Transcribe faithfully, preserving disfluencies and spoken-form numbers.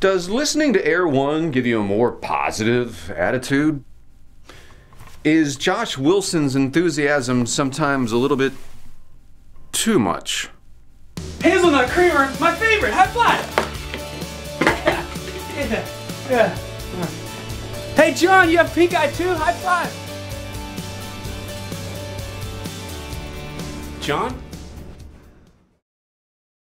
Does listening to Air one give you a more positive attitude? Is Josh Wilson's enthusiasm sometimes a little bit too much? Hazelnut creamer, my favorite. High five. Yeah, yeah, yeah. Hey, John, you have pink eye too? High five. John?